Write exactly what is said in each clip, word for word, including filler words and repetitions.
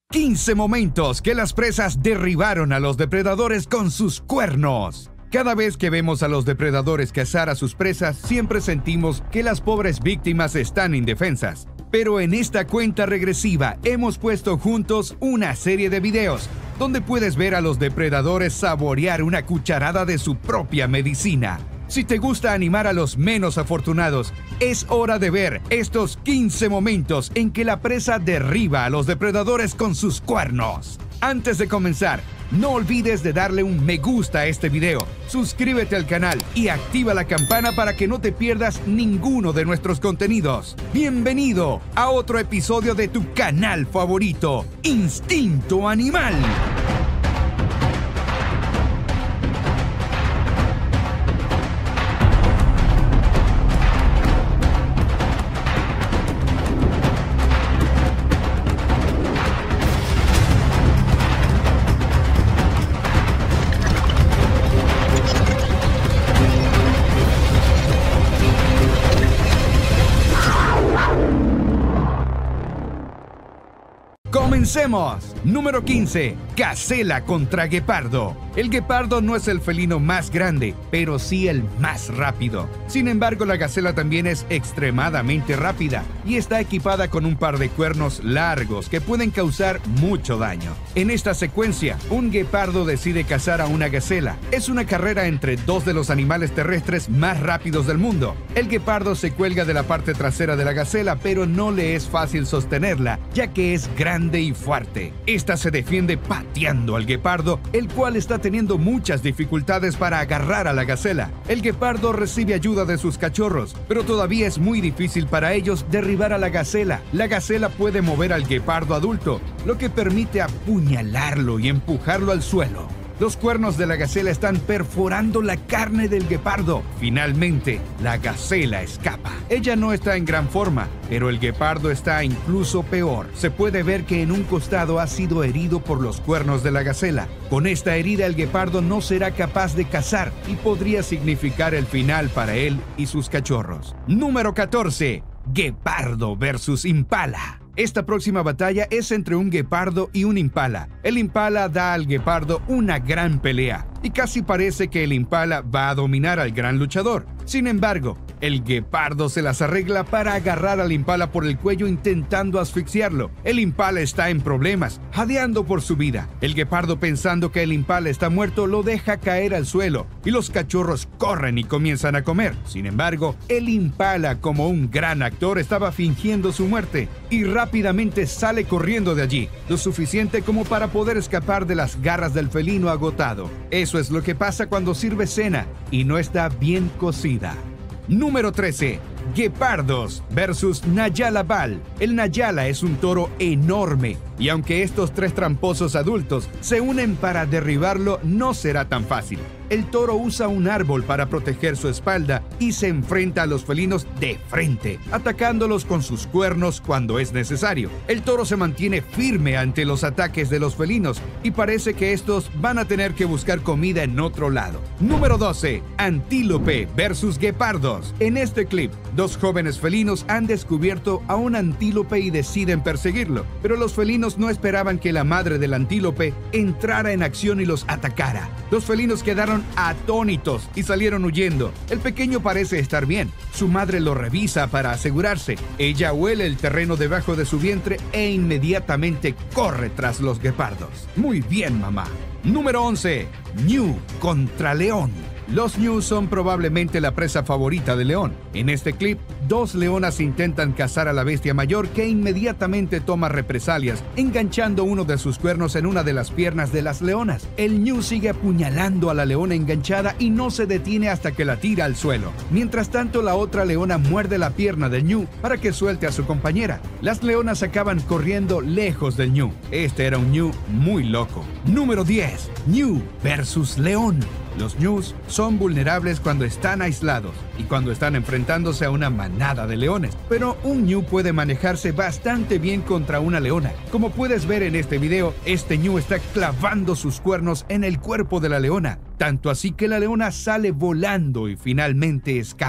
quince momentos que las presas derribaron a los depredadores con sus cuernos. Cada vez que vemos a los depredadores cazar a sus presas, siempre sentimos que las pobres víctimas están indefensas. Pero en esta cuenta regresiva hemos puesto juntos una serie de videos donde puedes ver a los depredadores saborear una cucharada de su propia medicina. Si te gusta animar a los menos afortunados, es hora de ver estos quince momentos en que la presa derriba a los depredadores con sus cuernos. Antes de comenzar, no olvides de darle un me gusta a este video, suscríbete al canal y activa la campana para que no te pierdas ninguno de nuestros contenidos. Bienvenido a otro episodio de tu canal favorito, Instinto Animal. ¡Comencemos! Número quince. Gacela contra guepardo. El guepardo no es el felino más grande, pero sí el más rápido. Sin embargo, la gacela también es extremadamente rápida y está equipada con un par de cuernos largos que pueden causar mucho daño. En esta secuencia, un guepardo decide cazar a una gacela. Es una carrera entre dos de los animales terrestres más rápidos del mundo. El guepardo se cuelga de la parte trasera de la gacela, pero no le es fácil sostenerla, ya que es grande y fuerte. Esta se defiende pateando al guepardo, el cual está teniendo muchas dificultades para agarrar a la gacela. El guepardo recibe ayuda de sus cachorros, pero todavía es muy difícil para ellos derribar a la gacela. La gacela puede mover al guepardo adulto, lo que permite apuñalarlo y empujarlo al suelo. Los cuernos de la gacela están perforando la carne del guepardo. Finalmente, la gacela escapa. Ella no está en gran forma, pero el guepardo está incluso peor. Se puede ver que en un costado ha sido herido por los cuernos de la gacela. Con esta herida, el guepardo no será capaz de cazar y podría significar el final para él y sus cachorros. Número catorce. Guepardo versus impala. Esta próxima batalla es entre un guepardo y un impala. El impala da al guepardo una gran pelea y casi parece que el impala va a dominar al gran luchador. Sin embargo, el guepardo se las arregla para agarrar al impala por el cuello intentando asfixiarlo. El impala está en problemas, jadeando por su vida. El guepardo, pensando que el impala está muerto, lo deja caer al suelo y los cachorros corren y comienzan a comer. Sin embargo, el impala, como un gran actor, estaba fingiendo su muerte y rápidamente sale corriendo de allí, lo suficiente como para poder escapar de las garras del felino agotado. Eso es lo que pasa cuando sirve cena y no está bien cocida. Número trece. Guepardos versus Nayala Bal. El Nayala es un toro enorme y aunque estos tres tramposos adultos se unen para derribarlo, no será tan fácil. El toro usa un árbol para proteger su espalda y se enfrenta a los felinos de frente, atacándolos con sus cuernos cuando es necesario. El toro se mantiene firme ante los ataques de los felinos y parece que estos van a tener que buscar comida en otro lado. Número doce. Antílope versus guepardos. En este clip, dos jóvenes felinos han descubierto a un antílope y deciden perseguirlo, pero los felinos no esperaban que la madre del antílope entrara en acción y los atacara. Los felinos quedaron atónitos y salieron huyendo. El pequeño parece estar bien. Su madre lo revisa para asegurarse. Ella huele el terreno debajo de su vientre e inmediatamente corre tras los guepardos. Muy bien, mamá. Número once. Ñu contra león. Los ñus son probablemente la presa favorita del león. En este clip, dos leonas intentan cazar a la bestia mayor que inmediatamente toma represalias, enganchando uno de sus cuernos en una de las piernas de las leonas. El ñu sigue apuñalando a la leona enganchada y no se detiene hasta que la tira al suelo. Mientras tanto, la otra leona muerde la pierna del ñu para que suelte a su compañera. Las leonas acaban corriendo lejos del ñu. Este era un ñu muy loco. Número diez. Ñu versus león. Los ñus son vulnerables cuando están aislados y cuando están enfrentándose a una manada de leones, pero un ñu puede manejarse bastante bien contra una leona. Como puedes ver en este video, este ñu está clavando sus cuernos en el cuerpo de la leona, tanto así que la leona sale volando y finalmente escapa.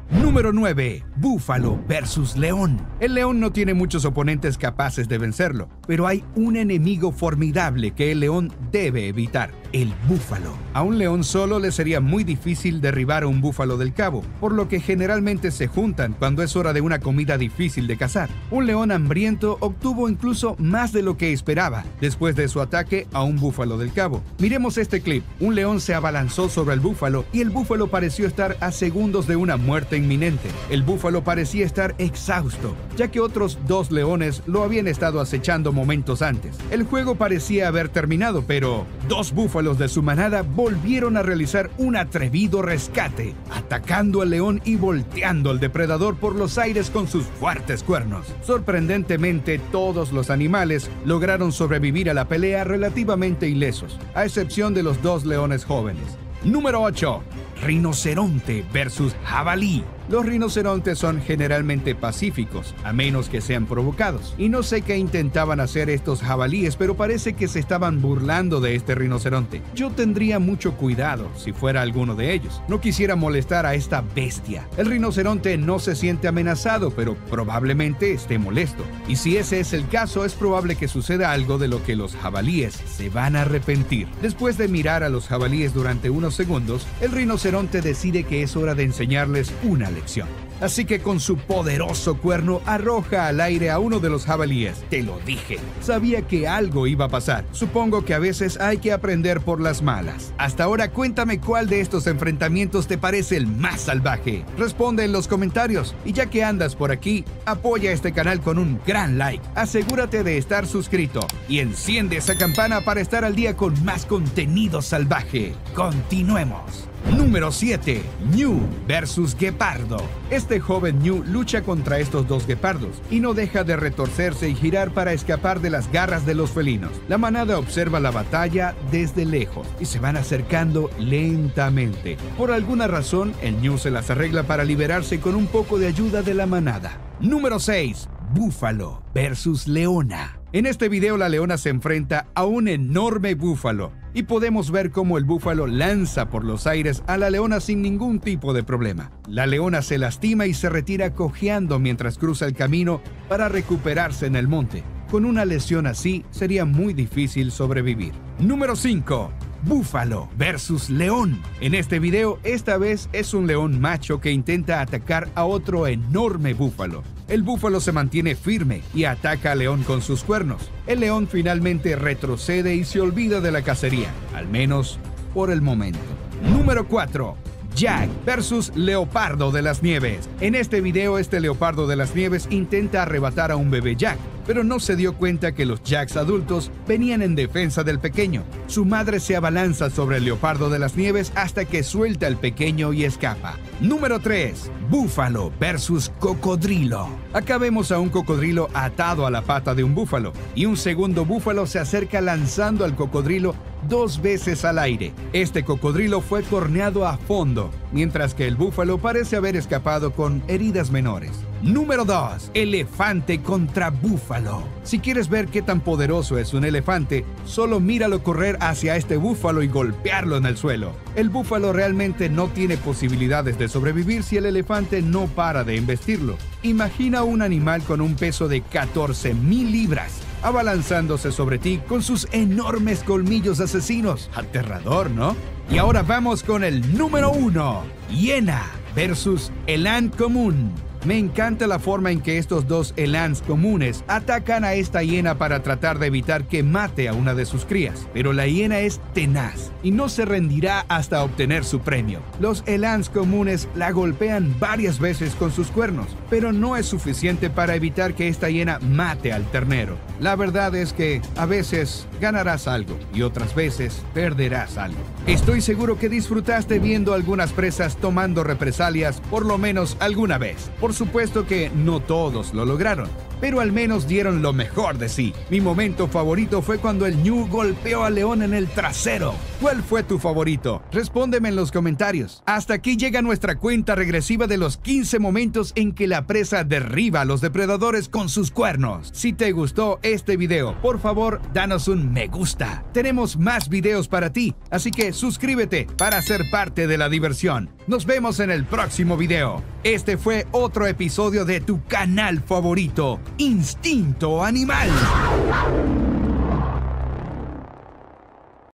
Número nueve. Búfalo versus león. El león no tiene muchos oponentes capaces de vencerlo, pero hay un enemigo formidable que el león debe evitar: el búfalo. A un león solo le sería muy difícil derribar a un búfalo del cabo, por lo que generalmente se juntan cuando es hora de una comida difícil de cazar. Un león hambriento obtuvo incluso más de lo que esperaba después de su ataque a un búfalo del cabo. Miremos este clip. Un león se abalanzó sobre el búfalo y el búfalo pareció estar a segundos de una muerte inminente. El búfalo parecía estar exhausto, ya que otros dos leones lo habían estado acechando momentos antes. El juego parecía haber terminado, pero dos búfalos de su manada volvieron a realizar un atrevido rescate, atacando al león y volteando al depredador por los aires con sus fuertes cuernos. Sorprendentemente, todos los animales lograron sobrevivir a la pelea relativamente ilesos, a excepción de los dos leones jóvenes. Número ocho. Rinoceronte versus jabalí. Los rinocerontes son generalmente pacíficos, a menos que sean provocados. Y no sé qué intentaban hacer estos jabalíes, pero parece que se estaban burlando de este rinoceronte. Yo tendría mucho cuidado si fuera alguno de ellos. No quisiera molestar a esta bestia. El rinoceronte no se siente amenazado, pero probablemente esté molesto. Y si ese es el caso, es probable que suceda algo de lo que los jabalíes se van a arrepentir. Después de mirar a los jabalíes durante unos segundos, el rinoceronte decide que es hora de enseñarles una lección. Así que con su poderoso cuerno arroja al aire a uno de los jabalíes. Te lo dije. Sabía que algo iba a pasar. Supongo que a veces hay que aprender por las malas. Hasta ahora, cuéntame cuál de estos enfrentamientos te parece el más salvaje. Responde en los comentarios. Y ya que andas por aquí, apoya este canal con un gran like. Asegúrate de estar suscrito y enciende esa campana para estar al día con más contenido salvaje. Continuemos. Número siete. Ñu versus guepardo. Este joven Ñu lucha contra estos dos guepardos y no deja de retorcerse y girar para escapar de las garras de los felinos. La manada observa la batalla desde lejos y se van acercando lentamente. Por alguna razón, el Ñu se las arregla para liberarse con un poco de ayuda de la manada. Número seis. Búfalo versus leona. En este video la leona se enfrenta a un enorme búfalo y podemos ver cómo el búfalo lanza por los aires a la leona sin ningún tipo de problema. La leona se lastima y se retira cojeando mientras cruza el camino para recuperarse en el monte. Con una lesión así sería muy difícil sobrevivir. Número cinco. Búfalo versus león. En este video, esta vez es un león macho que intenta atacar a otro enorme búfalo. El búfalo se mantiene firme y ataca al león con sus cuernos. El león finalmente retrocede y se olvida de la cacería, al menos por el momento. Número cuatro. Jack versus Leopardo de las Nieves. En este video, este Leopardo de las Nieves intenta arrebatar a un bebé Jack, pero no se dio cuenta que los Jacks adultos venían en defensa del pequeño. Su madre se abalanza sobre el Leopardo de las Nieves hasta que suelta al pequeño y escapa. Número tres. Búfalo versus cocodrilo. Acá vemos a un cocodrilo atado a la pata de un búfalo y un segundo búfalo se acerca lanzando al cocodrilo dos veces al aire. Este cocodrilo fue corneado a fondo, mientras que el búfalo parece haber escapado con heridas menores. Número dos. Elefante contra búfalo. Si quieres ver qué tan poderoso es un elefante, solo míralo correr hacia este búfalo y golpearlo en el suelo. El búfalo realmente no tiene posibilidades de sobrevivir si el elefante no para de embestirlo. Imagina un animal con un peso de catorce mil libras, abalanzándose sobre ti con sus enormes colmillos asesinos. Aterrador, ¿no? Y ahora vamos con el número uno. Hiena versus eland común. Me encanta la forma en que estos dos elands comunes atacan a esta hiena para tratar de evitar que mate a una de sus crías. Pero la hiena es tenaz y no se rendirá hasta obtener su premio. Los elands comunes la golpean varias veces con sus cuernos, pero no es suficiente para evitar que esta hiena mate al ternero. La verdad es que a veces ganarás algo y otras veces perderás algo. Estoy seguro que disfrutaste viendo algunas presas tomando represalias por lo menos alguna vez. Por supuesto que no todos lo lograron, pero al menos dieron lo mejor de sí. Mi momento favorito fue cuando el ñu golpeó al león en el trasero. ¿Cuál fue tu favorito? Respóndeme en los comentarios. Hasta aquí llega nuestra cuenta regresiva de los quince momentos en que la presa derriba a los depredadores con sus cuernos. Si te gustó este video, por favor, danos un me gusta. Tenemos más videos para ti, así que suscríbete para ser parte de la diversión. Nos vemos en el próximo video. Este fue otro episodio de tu canal favorito, Instinto Animal.